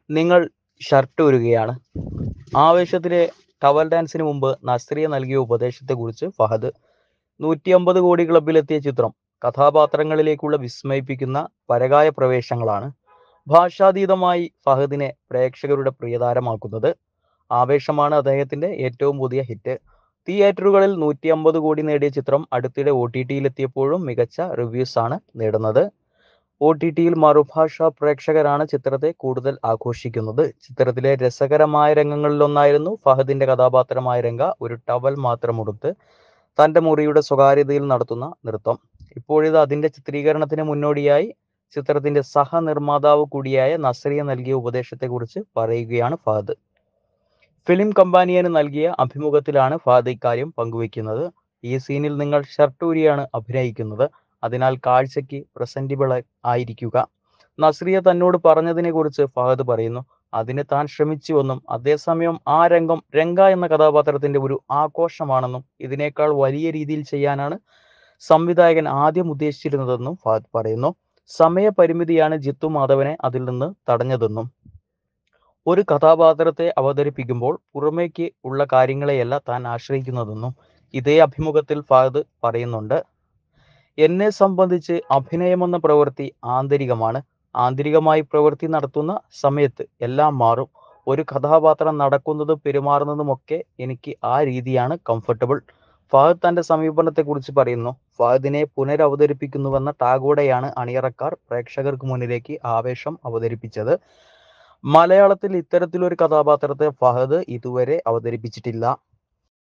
നിങ്ങൾ shirt ഊരുകയാണ്. ആവേശത്തിലെ towel ഡാൻസിന് മുമ്പ് നസ്രിയ നൽകിയ ഉപദേശത്തെക്കുറിച്ച് ഫഹദ്. 150 കോടി ക്ലബിലെത്തിയ ചിത്രം കഥാപാത്രങ്ങളിലേക്കുള്ള വിസ്മയിപ്പിക്കുന്ന പരകായ പ്രവേശങ്ങളാണ് ഭാഷാതീതമായി ഫഹദിനെ പ്രേക്ഷകരുടെ പ്രിയതാരമാക്കുന്നത്. ആവേശമാണ് അദ്ദേഹത്തിന്റെ ഏറ്റവും പുതിയ ഹിറ്റ്. തിയേറ്ററുകളിൽ 150 കോടി നേടിയ ചിത്രം അടുത്തിടെ OTT-യിലെത്തിയപ്പോഴും മികച്ച റിവ്യൂസ് ആണ് നേടുന്നത്. OTT-യിൽ മറുഭാഷാ പ്രേക്ഷകരാണ് ചിത്രത്തെ കൂടുതൽ ആഘോഷിക്കുന്നത്. ചിത്രത്തിലെ രസകരമായ രംഗങ്ങളിലൊന്നായിരുന്നു ഫഹദിന്റെ കഥാപാത്രമായ രംഗ ഒരു ടവൽ മാത്രമുടുത്ത് തന്റെ മുറിയുടെ സ്വകാര്യതയിൽ നടത്തുന്ന നൃത്തം. ഇപ്പോഴിത് അതിന്റെ ചിത്രീകരണത്തിന് മുന്നോടിയായി ചിത്രത്തിന്റെ സഹനിർമ്മാതാവ് കൂടിയായ നസ്രിയ നൽകിയ ഉപദേശത്തെക്കുറിച്ച് പറയുകയാണ് ഫഹദ്. ഫിലിം കമ്പാനിയന് നൽകിയ അഭിമുഖത്തിലാണ് ഫഹദ് ഇക്കാര്യം പങ്കുവെക്കുന്നത്. ഈ സീനിൽ നിങ്ങൾ ഷർട്ടൂരിയാണ് അഭിനയിക്കുന്നത്. അതിനാൽ കാഴ്ചയ്ക്ക് പ്രസന്റബിൾ ആയിരിക്കുക. നസ്രിയ തന്നോട് പറഞ്ഞതിനെക്കുറിച്ച് ഫഹദ് പറയുന്നു. അതിന് താൻ ശ്രമിച്ചുവെന്നും അതേസമയം ആ രംഗം രംഗ എന്ന കഥാപാത്രത്തിന്റെ ഒരു ആഘോഷമാണെന്നും ഇതിനേക്കാൾ വലിയ രീതിയിൽ ചെയ്യാനാണ് സംവിധായകൻ ആദ്യം ഉദ്ദേശിച്ചിരുന്നതെന്നും ഫഹദ് പറയുന്നു. സമയപരിമിതിയാണ് ജിത്തു മാധവനെ അതിൽ നിന്ന് തടഞ്ഞതെന്നും ഒരു കഥാപാത്രത്തെ അവതരിപ്പിക്കുമ്പോൾ പുറമേക്ക് ഉള്ള കാര്യങ്ങളെയല്ല താൻ ആശ്രയിക്കുന്നതെന്നും ഇതേ അഭിമുഖത്തിൽ ഫഹദ് പറയുന്നുണ്ട്. എന്നെ സംബന്ധിച്ച് അഭിനയമെന്ന പ്രവൃത്തി ആന്തരികമാണ്. ആന്തരികമായി പ്രവൃത്തി നടത്തുന്ന സമയത്ത് എല്ലാം മാറും. ഒരു കഥാപാത്രം നടക്കുന്നതും പെരുമാറുന്നതുമൊക്കെ എനിക്ക് ആ രീതിയാണ് കംഫർട്ടബിൾ. ഫഹദ് തന്റെ സമീപനത്തെക്കുറിച്ച് പറയുന്നു. ഫഹദിനെ പുനരവതരിപ്പിക്കുന്നുവെന്ന ടാഗോടെയാണ് അണിയറക്കാർ പ്രേക്ഷകർക്ക് മുന്നിലേക്ക് ആവേശം അവതരിപ്പിച്ചത്. മലയാളത്തിൽ ഇത്തരത്തിലൊരു കഥാപാത്രത്തെ ഫഹദ് ഇതുവരെ അവതരിപ്പിച്ചിട്ടില്ല.